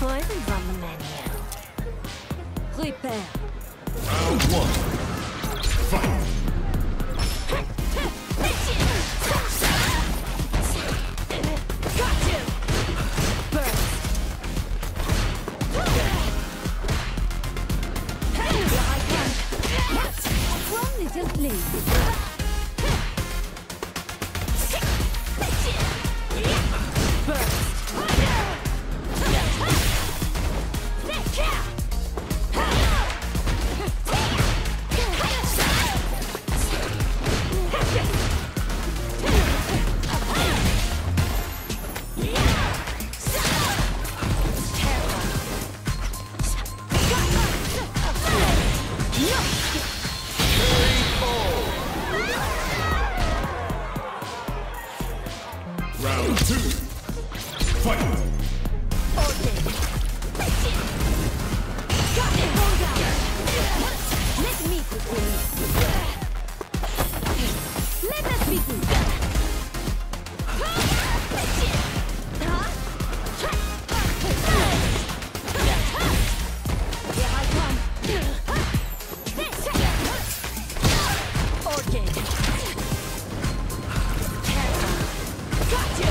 Poison's on the menu. Prepare. Round one. Fight. Got you! Burst! Here I come! One little please. Burst! Round two. Fight. Let me begin. Let us begin. Here I come. Okay. Got you.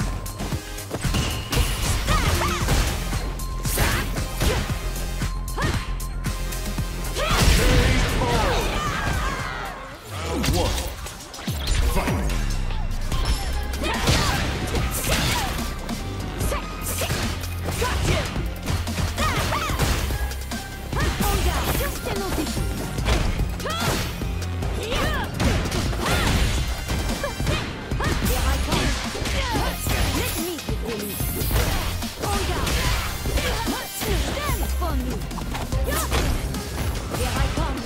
Round one. Fight. Got you. Just an audition. Here I come. Let me begin. Stand for me. Here I come.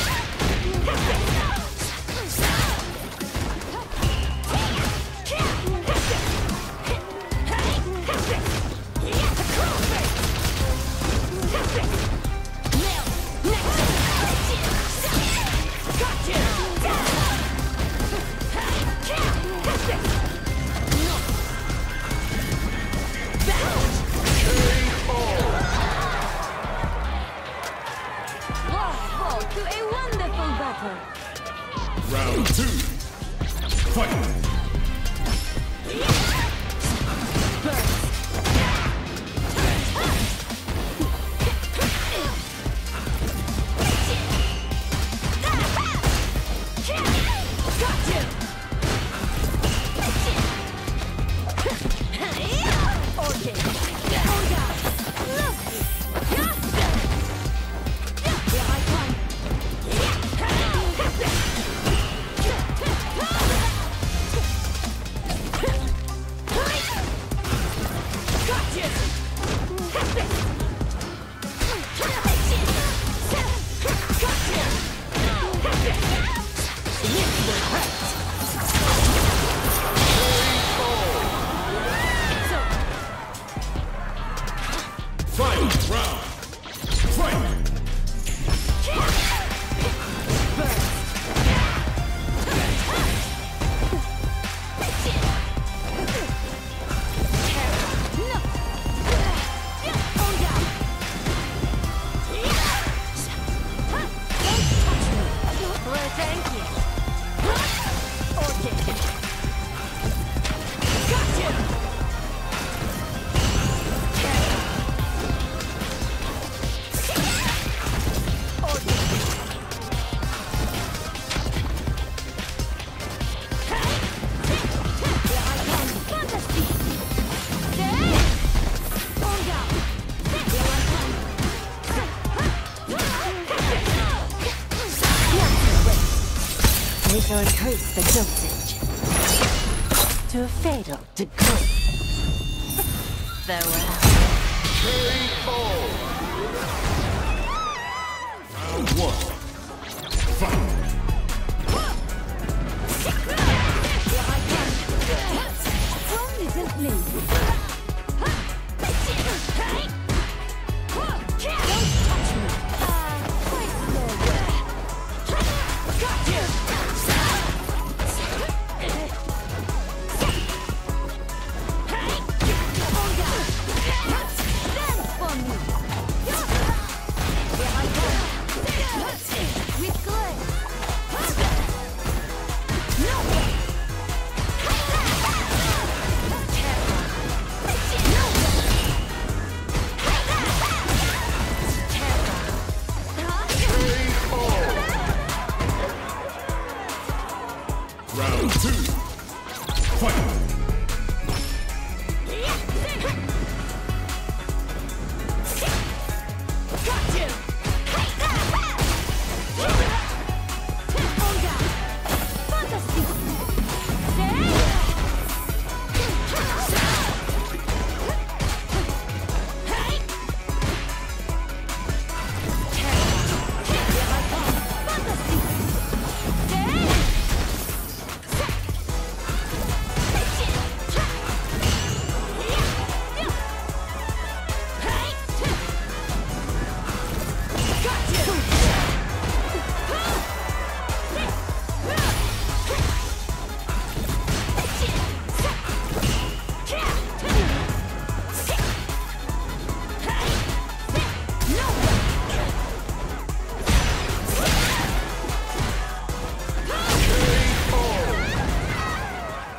To a wonderful battle. Round two. Fight. Final round. Fight. We shall increase the dosage to a fatal degree. Farewell. Round one. Fight. One little please.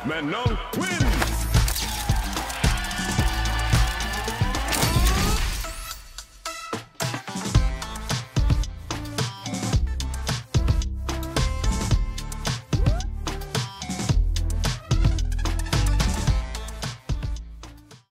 Manon wins.